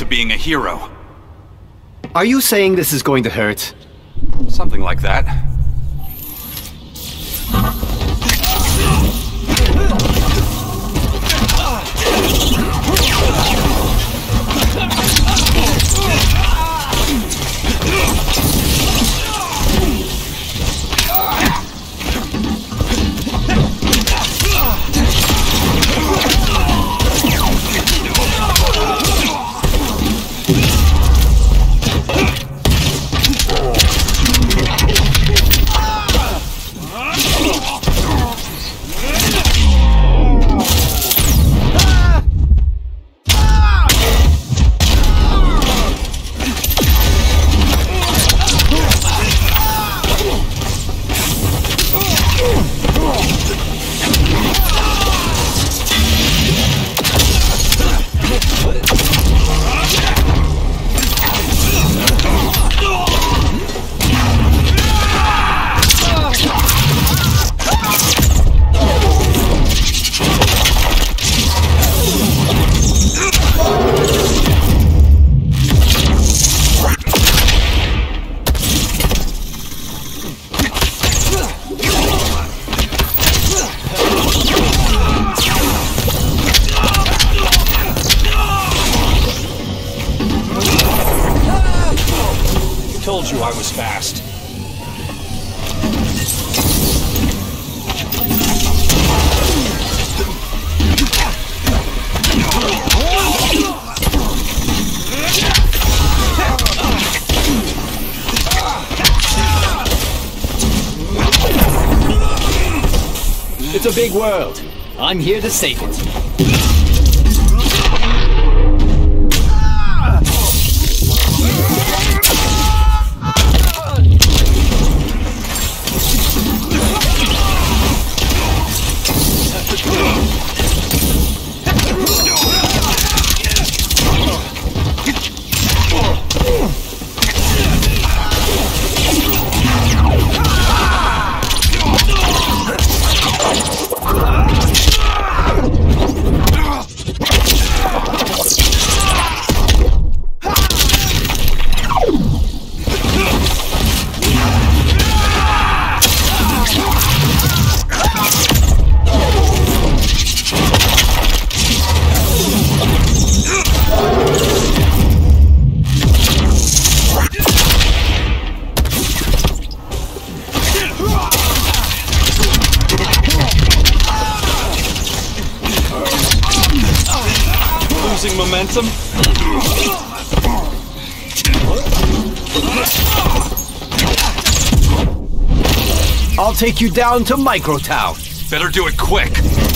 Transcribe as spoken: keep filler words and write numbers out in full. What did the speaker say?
to being a hero. Are you saying this is going to hurt? Something like that. Told you I was fast. It's a big world. I'm here to save it. Losing momentum? I'll take you down to Microtown. Better do it quick.